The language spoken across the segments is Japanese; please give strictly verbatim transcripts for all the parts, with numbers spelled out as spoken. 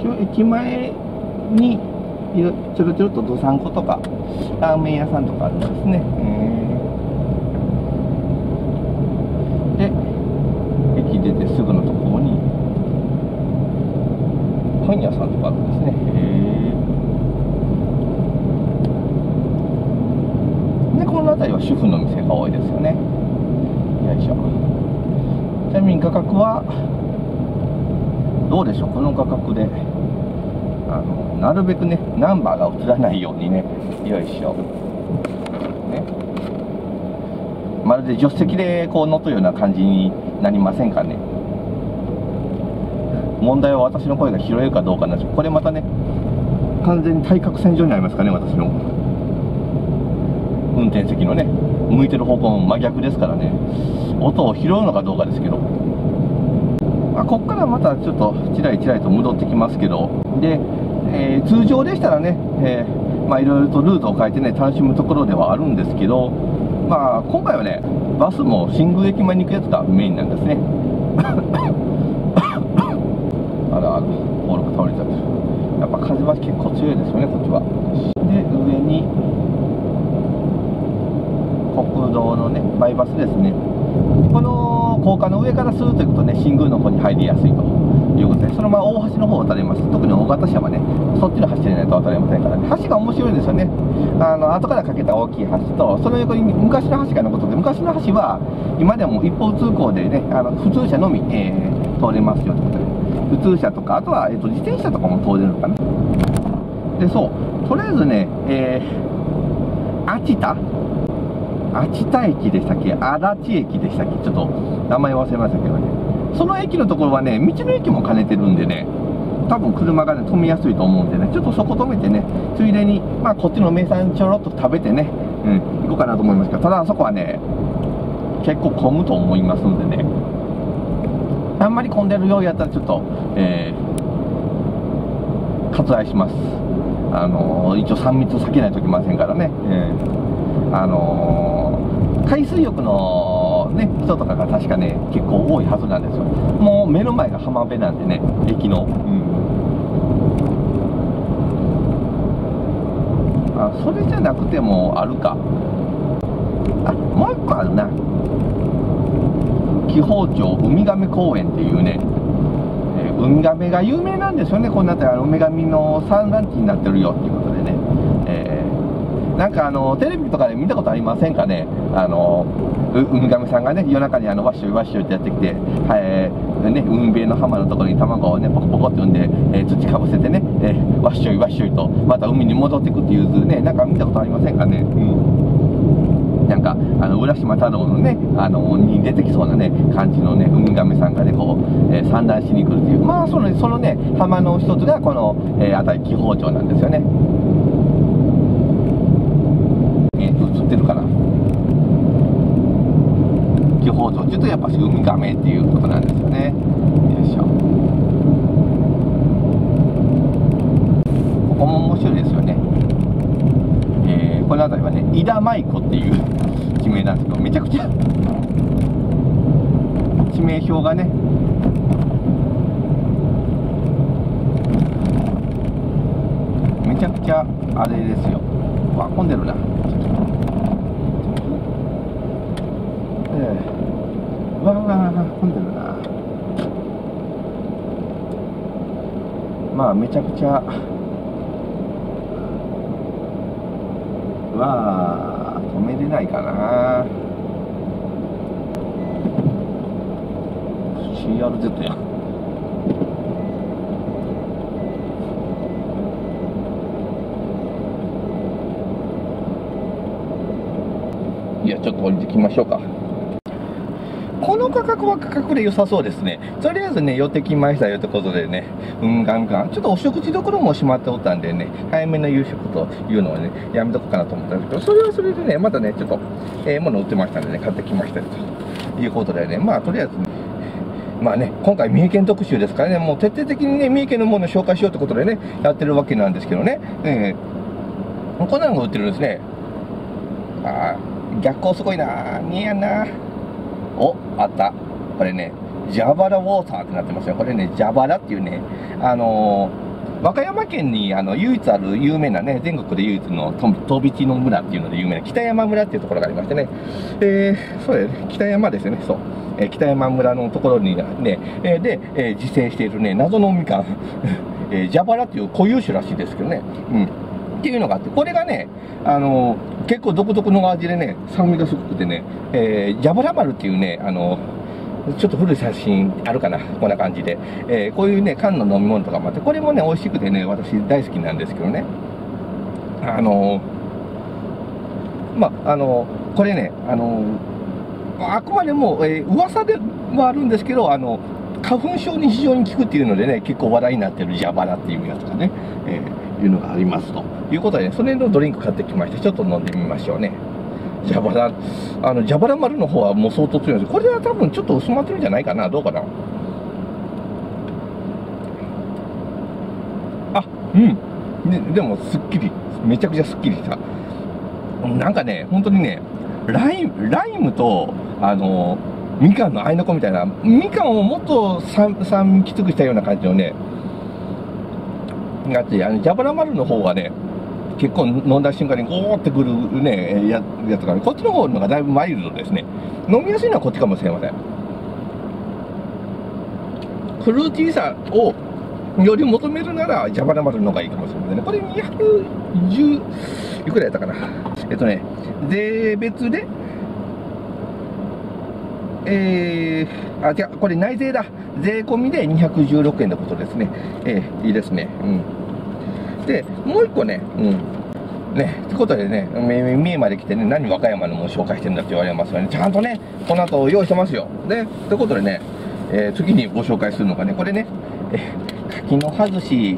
一応駅前にちょろちょろとどさんことかラーメン屋さんとかあるんですね。で駅出てすぐのところにパン屋さんとかあるんですね。でこの辺りは主婦の店が多いですよね。よいしょ。ちなみに価格はどうでしょう。この価格であのなるべくねナンバーが映らないようにね、よいしょね、まるで助手席でこう乗ったような感じになりませんかね。問題は私の声が拾えるかどうかなんです。これまたね完全に対角線上になりますかね。私の運転席のね向いてる方向も真逆ですからね、音を拾うのかどうかですけど、まあ、ここからまたちょっとちらりちらりと戻ってきますけど、で、えー、通常でしたらね、えー、まあいろいろとルートを変えてね楽しむところではあるんですけど、まあ今回はねバスも新宮駅前に行くやつがメインなんですね。あらあら登録倒れちゃってる。やっぱ風は結構強いですよねこっちは。で上に国道のねバイパスですね。この高架の上からスーッと行くとね新宮の方に入りやすいということで、そのまま大橋の方を渡れます。特に大型車はねそっちの橋でないと渡れませんからね。橋が面白いですよね。あの後から架けた大きい橋とその横に昔の橋が残ってて、昔の橋は今でも一方通行でねあの普通車のみ、えー、通れますよということで、普通車とかあとは、えー、と自転車とかも通れるのかな。でそうとりあえずね、えー、秋田秋田駅でしたっけ、足立駅でしたっけ、ちょっと名前忘れましたけどね、その駅のところはね道の駅も兼ねてるんでね、多分車がね止めやすいと思うんでね、ちょっとそこ止めてね、ついでにまあこっちの名産ちょろっと食べてね、うん、行こうかなと思いますけど、ただあそこはね結構混むと思いますんでね、あんまり混んでるようやったらちょっと、えー、割愛します。あのー、一応さん密避けないといけませんからね、えー、あのー、海水浴の、ね、人とかが確かね結構多いはずなんですよ。もう目の前が浜辺なんでね駅の、うん、あそれじゃなくてもあるか、あもう一個あるな、紀宝町ウミガメ公園っていうね、えー、ウミガメが有名なんですよね。こんなってウミガメの産卵地になってるよっていうことでね、えー、なんかあのテレビとかで見たことありませんかね。あのウミガメさんがね夜中にあのワッショイワッショイってやってきて、はいね、海辺の浜のところに卵をねポコポコって産んで、えー、土かぶせてね、えー、ワッショイワッショイとまた海に戻っていくっていう図ね、なんか見たことありませんかね。うん、なんかあの浦島太郎のねあのに出てきそうなね感じのねウミガメさんがねこう、えー、産卵しに来るっていう、まあそのそのね浜の一つがこの、えー、辺り紀宝町なんですよね。えー、映ってるかな。紀宝町っていうとやっぱしウミガメっていうことなんですよね。よいしょ。ここも面白いですよね。えー、この辺りはね飯田舞子っていう地名なんですけど、めちゃくちゃ地名表がねめちゃくちゃあれですよ。わ混んでるな。えー、わわ混んでるな。まあめちゃくちゃわあ止めれないかな。 シーアールゼット や。いやちょっと降りてきましょうか。この価格は価格で良さそうですね。とりあえずね寄ってきましたよということでね、うんガンガンちょっとお食事どころも閉まっておったんでね、早めの夕食というのをねやめとこうかなと思ったんですけど、それはそれでねまたねちょっとええもの売ってましたんでね買ってきましたよということでね、まあとりあえずねまあね今回三重県特集ですからね、もう徹底的にね三重県のものを紹介しようということでねやってるわけなんですけどね、えー、こんなのが売ってるんですね。あー逆光すごいなー、見えやんなー。お、あった。これね、蛇腹ウォーターってなってますよ。これね、蛇腹っていうね、あの和歌山県にあの唯一ある有名なね、全国で唯一の飛び地の村っていうので有名な北山村っていうところがありましてね、えー、そうですね、北山ですよね、そう。えー、北山村のところにね、えー、で、えー、自生しているね、謎のみかん、えー、ジャバラっていう固有種らしいですけどね、うん。っていうのがあって、これがね、あのー、結構独特の味でね、酸味がすごくてね、えー、ジャバラ丸っていうね、あのー、ちょっと古い写真あるかな、こんな感じで、えー、こういうね、缶の飲み物とかもあって、これもね、美味しくてね、私大好きなんですけどね、あのー、まあ、あのー、これね、あのー、あくまでも、えー、噂ではあるんですけど、あの、花粉症に非常に効くっていうのでね、結構話題になってるジャバラっていうやつがね、えー、いうのがありますということでね、それのドリンク買ってきまして、ちょっと飲んでみましょうね。ジャバラ、あの、ジャバラ丸の方はもう相当強いんです。これは多分ちょっと薄まってるんじゃないかな、どうかな。あ、うん。で、でも、すっきり、めちゃくちゃすっきりした。なんかね、本当にね、ライム、ライムと、あの、みかんの合いの子みたいな、みかんをもっと酸、酸味きつくしたような感じのね、があって、あの、ジャバラ丸の方がね、結構飲んだ瞬間にゴーってくるね、や, やつがね、こっちの方のがだいぶマイルドですね。飲みやすいのはこっちかもしれません。フルーティーさをより求めるなら、ジャバラ丸の方がいいかもしれませんね。これにひゃくじゅう、いくらやったかな。えっとね、税別で、えー、あ、違う、これ内税だ。税込みでにひゃくじゅうろくえんのことですね。えー、いいですね。うん。で、もう一個ね、うん。ね、ってことでね、三重まで来てね、何和歌山のもの紹介してんだって言われますよね。ちゃんとね、この後用意してますよ。で、ということでね、えー、次にご紹介するのがね、これね、えー、柿の外し、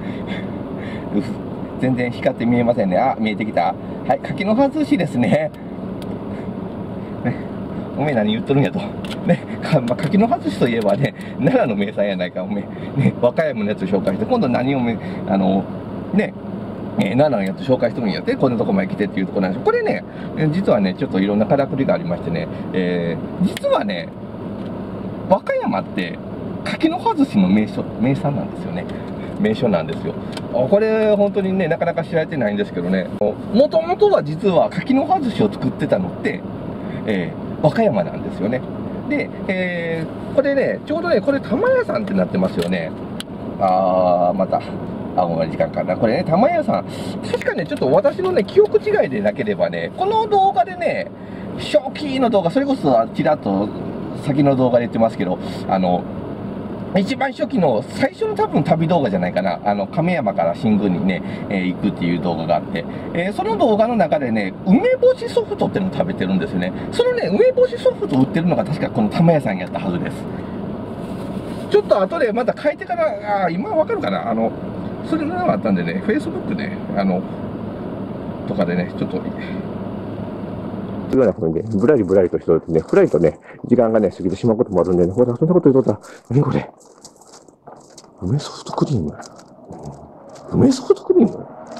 全然光って見えませんね。あ、見えてきた。はい、柿の外しですね。ね、おめえ何言っとるんやと。ね、かまあ、柿の外しといえばね、奈良の名産やないか、おめえ、ね、和歌山のやつ紹介して、今度何をめ、あの、ね、えー、奈良のやつ紹介してるんやって、こんなとこまで来てっていうところなんですよ。これね、実はね、ちょっといろんなからくりがありましてね、えー、実はね、和歌山って、柿の外しの名所、名産なんですよね。名所なんですよ。これ、本当にね、なかなか知られてないんですけどね、もともとは実は柿の外しを作ってたのって、えー、和歌山なんですよね。で、えー、これね、ちょうどね、これ、玉屋さんってなってますよね。あー、また。あ、ごめん、時間かな。これね、玉屋さん。確かね、ちょっと私のね、記憶違いでなければね、この動画でね、初期の動画、それこそちらっと先の動画で言ってますけど、あの、一番初期の最初の多分旅動画じゃないかな。あの、亀山から新宮にね、えー、行くっていう動画があって、えー、その動画の中でね、梅干しソフトっていうのを食べてるんですよね。そのね、梅干しソフトを売ってるのが確かこの玉屋さんやったはずです。ちょっと後でまた書いてから、あ、今わかるかな。あの、それがあったんでね、Facebook ね、あの、とかでね、ちょっと、というようなふうにね、ぶらりぶらりとしておいてね、ふらりとね、時間がね、過ぎてしまうこともあるんでね、ほら、そんなこと言うとったら、何これ、梅ソフトクリーム、うん、梅ソフトクリーム、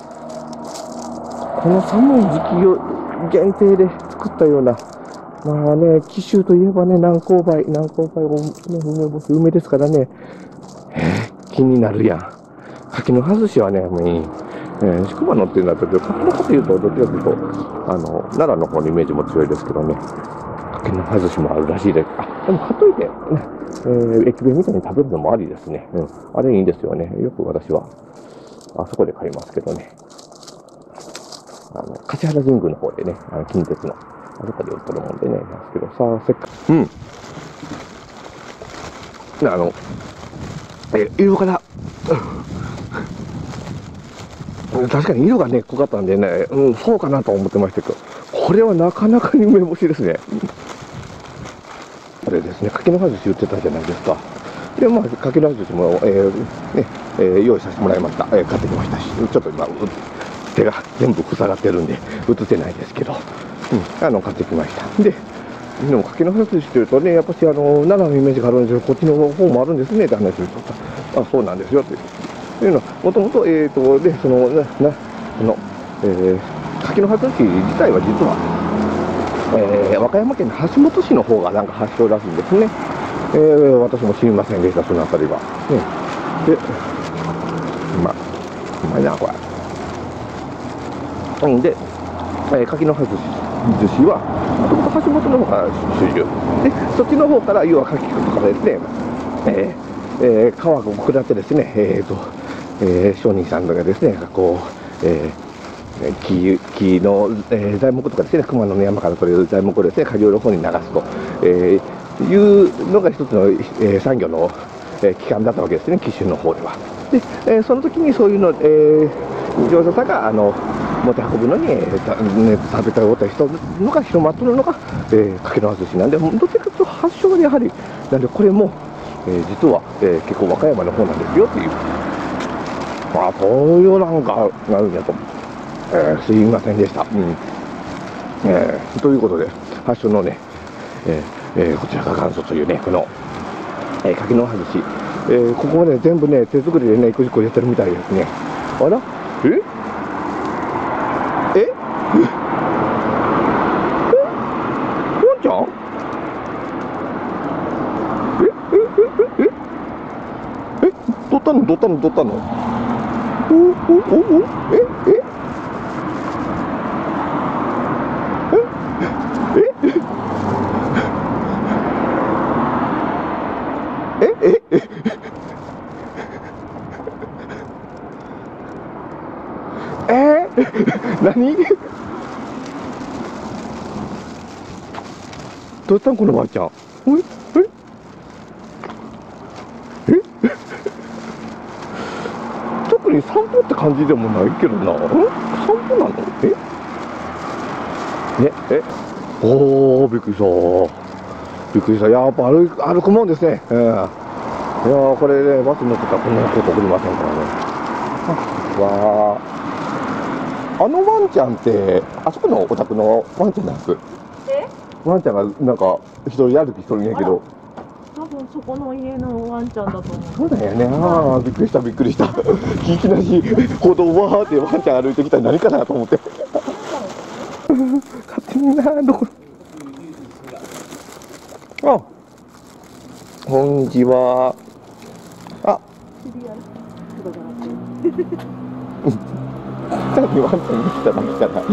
この寒い時期を限定で作ったような、まあね、紀州といえばね、南高梅、南高梅、梅干し、梅ですからね、えー、気になるやん。柿の外しはね、もういい。えー、宿場のっていうのは、ちょっと柿の葉というと、どっちかというと、あの、奈良の方のイメージも強いですけどね、柿の外しもあるらしいです。あ、でも買っといて、ね、えー、駅弁みたいに食べるのもありですね。うん。あれいいんですよね。よく私は、あそこで買いますけどね。あの、橿原神宮の方でね、あの近鉄の、あそこで売ってるもんでね、ますけど、さあ、せっかく、うん。あの、え、色から、確かに色がね、濃かったんでね、うん、そうかなと思ってましたけど、これはなかなかに梅干しですね。これですね、柿の外し売ってたじゃないですか。で、まあ、柿の外しも、えー、ね、えー、用意させてもらいました。えー、買ってきましたし、ちょっと今、手が全部塞がってるんで、映せないですけど、うん、あの、買ってきました。で、でも柿の外しというとね、やっぱしあの、奈良のイメージがあるんですけど、こっちの方もあるんですねって話をしとった。あ、そうなんですよって。というのは、もともと、えっと、で、その、な、な、その、えー、柿の外し自体は実は、えー、和歌山県の橋本市の方がなんか発祥らしいんですね。えー、私も知りませんでした、そのあたりは。ね、で、 まあうまいなこれ。うんで、えー、柿の葉寿司はもともと橋本の方から主流で、そっちの方から要は柿とかですね、えーえー、川を下ってですね、えーとえー、商人さんがですねこう、えー、木, 木の、えー、材木とかですね、熊野の山から取れる材木をですね下流の方に流すと、えー、いうのが一つの、えー、産業の、えー、機関だったわけですね、紀州の方では。で、えー、その時にそういうの、えー、業者さんがあの持ち運ぶのに、えーね、食べたおった人のが広まってるのが、えー、柿の葉寿司なんで、どっちかというと発祥はやはりなんで、これも、えー、実は、えー、結構和歌山の方なんですよっていう、まあそういうなんかなるんやと、えー、すいませんでした。うん、えー、ということで発祥のね、えーえー、こちらが元祖というねこの、えー、柿の葉寿司、えー、ここまで全部ね手作りでねいくじこやってるみたいですね。あらえええワンちゃんええええええ取ったの取ったの取ったのおおおおええええええー、何どうしたんこのばあちゃん。えええ特に散歩って感じでもないけどな。散歩なのえねえおおびっくりしたびっくりした。やっぱ歩く歩くもんですね。えー、いやーこれねバスに乗ってたらこんなこと起こりませんからね。わああのワンちゃんってあそこのお宅のワンちゃんなんです。 えワンちゃんがなんか一人歩きしとるんやけど、 多分そこの家のワンちゃんだと思う。 そうだよね。ああびっくりしたびっくりした聞きなし歩道わーってワンちゃん歩いてきたら何かなと思って勝手になどこあこんにちは。あさっきワンちゃんが来ただけかな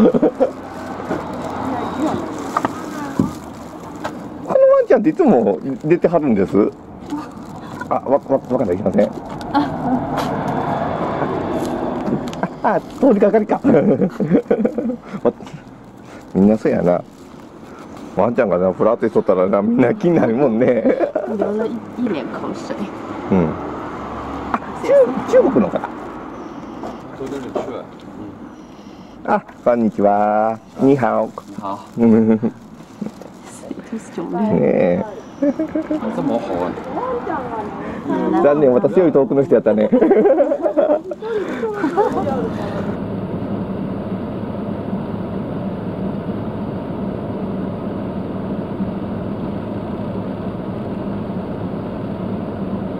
あのワンちゃんっていつも出てはるんです。あ、わ、わ、わかんない、いけません。あ、あ、通りかかりか。みんなそうやな。ワンちゃんがな、フラってしとったらな、みんな気になるもんね。 流了一脸口水。 うん。あ、中、中国の方。あ、こんにちは。にはお。 好。 ねえ。 这么好啊！ 残念、私より遠くの人やったね。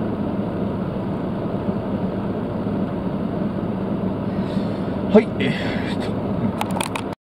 はい、